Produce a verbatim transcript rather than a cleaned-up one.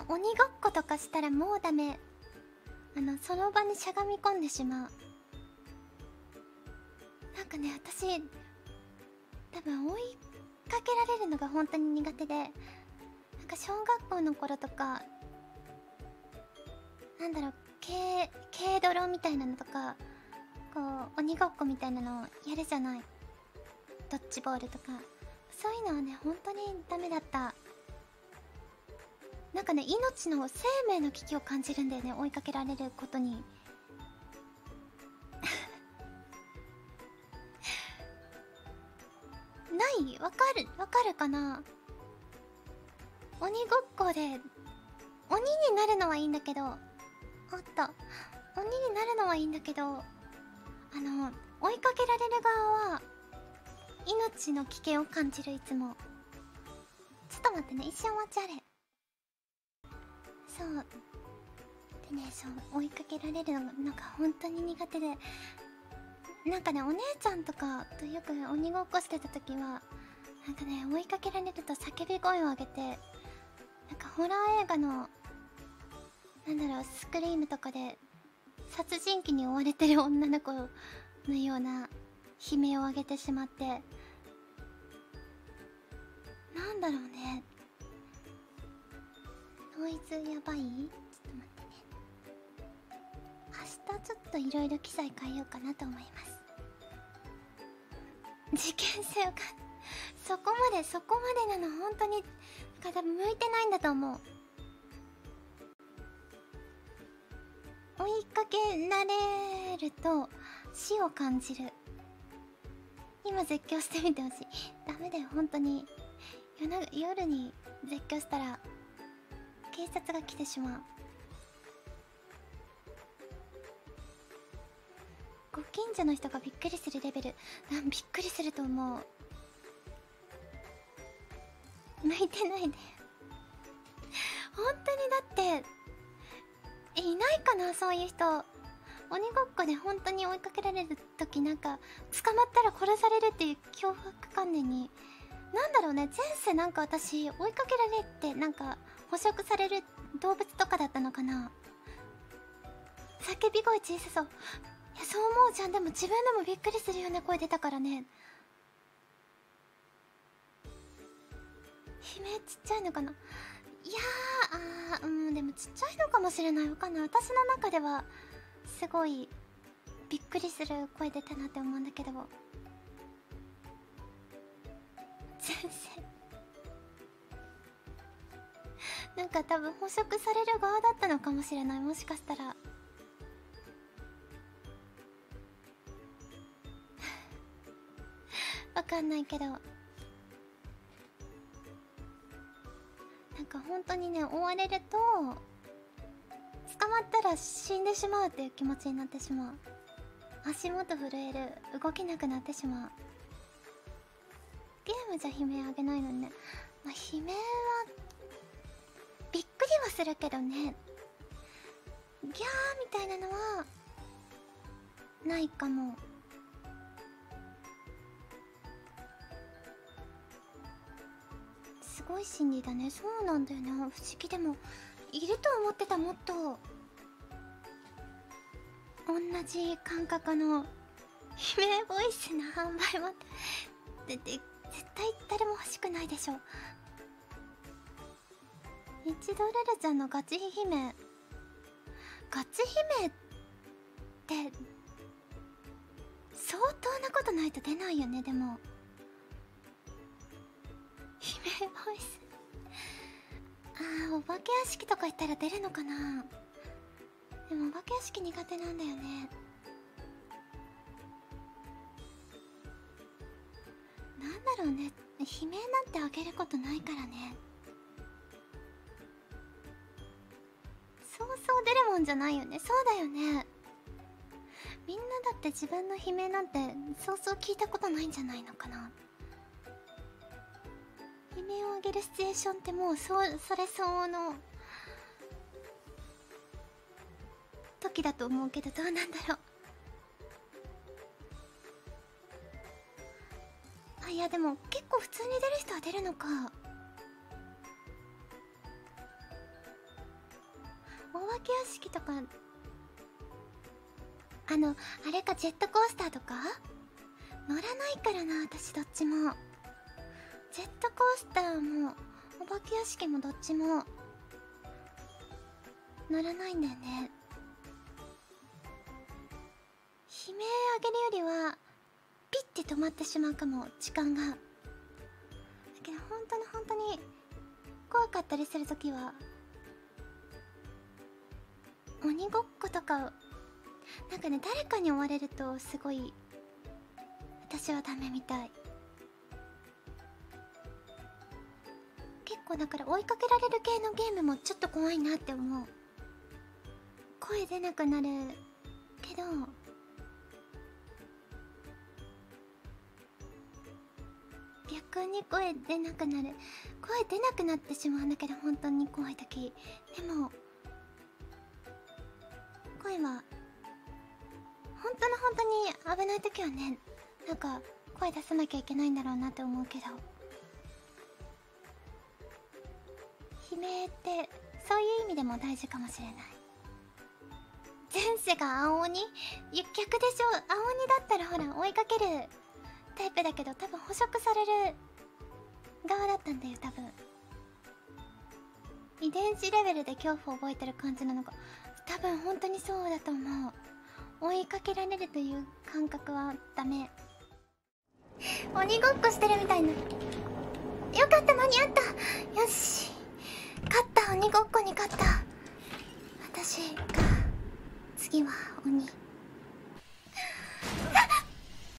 鬼ごっことかしたらもうダメ。あのその場にしゃがみ込んでしまう。なんかね、私多分追いかけられるのが本当に苦手で、なんか小学校の頃とか、なんだろう、軽軽泥みたいなのとか、こう鬼ごっこみたいなのをやるじゃない。ドッジボールとか、そういうのはね本当にダメだった。なんかね、命の生命の危機を感じるんだよね、追いかけられることに。ない？わかるわかるかな。鬼ごっこで鬼になるのはいいんだけど、あった鬼になるのはいいんだけど、あの追いかけられる側は命の危険を感じる。いつも。ちょっと待ってね、一瞬お待ちあれ。そうでね、そう追いかけられるのが本当に苦手で、なんかね、お姉ちゃんとかとよく鬼ごっこしてた時は、なんかね、追いかけられると叫び声を上げて、なんかホラー映画のなんだろう、スクリームとかで殺人鬼に追われてる女の子のような悲鳴を上げてしまって、なんだろうね、ノイズやばい？ちょっと待ってね、明日ちょっといろいろ機材変えようかなと思います。事件性をかそこまでそこまでなの本当になんか多分向いてないんだと思う。追いかけられると死を感じる。今絶叫してみてほしい。ダメだよ本当に。夜な夜に絶叫したら警察が来てしまう。ご近所の人がびっくりするレベル。なんびっくりすると思う。向いてないで本当に。だってえ、いないかな、そういう人。鬼ごっこで本当に追いかけられる時、なんか捕まったら殺されるっていう恐怖観念に、なんだろうね、前世なんか私追いかけられてなんか捕食される動物とかだったのかな。叫び声小さそう。いや、そう思うじゃん。でも自分でもびっくりするような声出たからね。悲鳴ちっちゃいのかな。いやー、あー、うん、でもちっちゃいのかもしれない。わかんない。私の中ではすごいびっくりする声出たなって思うんだけど、先生なんか多分捕食される側だったのかもしれない。もしかしたらわかんないけど、なんか本当にね、追われると捕まったら死んでしまうっていう気持ちになってしまう。足元震える、動けなくなってしまう。ゲームじゃ悲鳴あげないのにね。まあ、悲鳴はびっくりはするけどね、ギャーみたいなのはないかも。すごい心理だね。そうなんだよね、不思議。でもいると思ってた。もっと同じ感覚の悲鳴ボイスの販売はでで絶対誰も欲しくないでしょ。一度ルルちゃんのガチ姫、ガチ姫って相当なことないと出ないよね。でも悲鳴ボイス、あー、お化け屋敷とか行ったら出るのかな。でもお化け屋敷苦手なんだよね。なんだろうね、悲鳴なんてあげることないからね。そうそう出るもんじゃないよね。そうだよね。みんなだって自分の悲鳴なんてそうそう聞いたことないんじゃないのかな。悲鳴をあげるシチュエーションってもうそうそれ相応の時だと思うけど、どうなんだろう。あ、いやでも結構普通に出る人は出るのか。 お化け屋敷とか、あのあれか、ジェットコースターとか乗らないからな、私どっちも。ジェットコースターもお化け屋敷もどっちも乗らないんだよね。悲鳴あげるよりはピッて止まってしまうかも、時間が。だけど本当に本当に怖かったりするときは鬼ごっことか、なんかね、誰かに追われるとすごい私はダメみたい。結構だから追いかけられる系のゲームもちょっと怖いなって思う。声出なくなるけど逆に声出なくなる、声出なくなってしまうんだけど、本当に怖い時でも声は本当の本当に危ない時はね、なんか声出さなきゃいけないんだろうなって思うけど、悲鳴ってそういう意味でも大事かもしれない。前世が青鬼？いや逆でしょ。青鬼だったらほら追いかけるタイプだけど、多分捕食される側だったんだよ多分。遺伝子レベルで恐怖を覚えてる感じなのか多分。本当にそうだと思う。追いかけられるという感覚はダメ。鬼ごっこしてるみたいな。よかった、間に合った。よし、勝った。鬼ごっこに勝った。私が次は鬼。